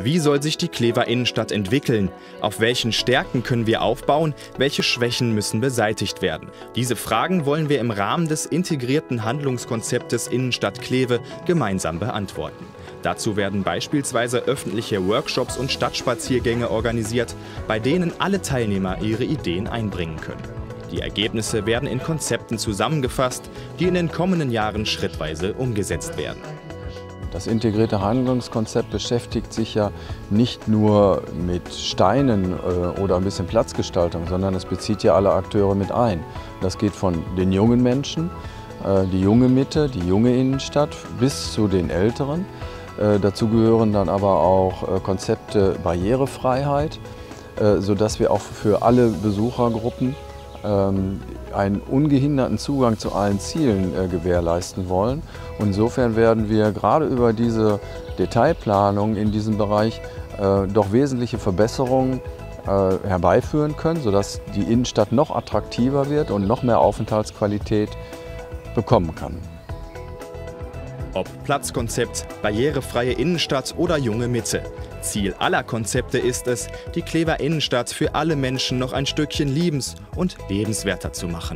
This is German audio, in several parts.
Wie soll sich die Kleve Innenstadt entwickeln? Auf welchen Stärken können wir aufbauen? Welche Schwächen müssen beseitigt werden? Diese Fragen wollen wir im Rahmen des integrierten Handlungskonzeptes Innenstadt Kleve gemeinsam beantworten. Dazu werden beispielsweise öffentliche Workshops und Stadtspaziergänge organisiert, bei denen alle Teilnehmer ihre Ideen einbringen können. Die Ergebnisse werden in Konzepten zusammengefasst, die in den kommenden Jahren schrittweise umgesetzt werden. Das integrierte Handlungskonzept beschäftigt sich ja nicht nur mit Steinen oder ein bisschen Platzgestaltung, sondern es bezieht ja alle Akteure mit ein. Das geht von den jungen Menschen, die junge Mitte, die junge Innenstadt bis zu den Älteren. Dazu gehören dann aber auch Konzepte Barrierefreiheit, sodass wir auch für alle Besuchergruppen einen ungehinderten Zugang zu allen Zielen gewährleisten wollen. Und insofern werden wir gerade über diese Detailplanung in diesem Bereich doch wesentliche Verbesserungen herbeiführen können, sodass die Innenstadt noch attraktiver wird und noch mehr Aufenthaltsqualität bekommen kann. Ob Platzkonzept, barrierefreie Innenstadt oder junge Mitte. Ziel aller Konzepte ist es, die Klever Innenstadt für alle Menschen noch ein Stückchen liebens- und lebenswerter zu machen.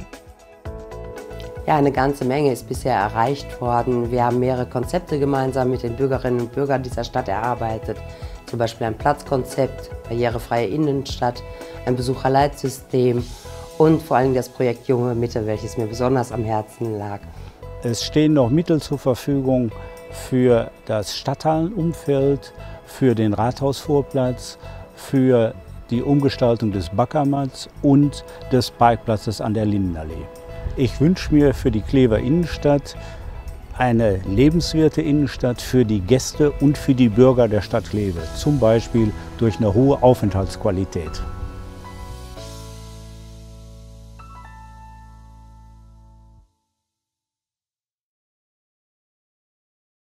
Ja, eine ganze Menge ist bisher erreicht worden. Wir haben mehrere Konzepte gemeinsam mit den Bürgerinnen und Bürgern dieser Stadt erarbeitet. Zum Beispiel ein Platzkonzept, barrierefreie Innenstadt, ein Besucherleitsystem und vor allem das Projekt Junge Mitte, welches mir besonders am Herzen lag. Es stehen noch Mittel zur Verfügung für das Stadthallenumfeld, für den Rathausvorplatz, für die Umgestaltung des Backermatts und des Parkplatzes an der Lindenallee. Ich wünsche mir für die Klever Innenstadt eine lebenswerte Innenstadt für die Gäste und für die Bürger der Stadt Kleve, zum Beispiel durch eine hohe Aufenthaltsqualität.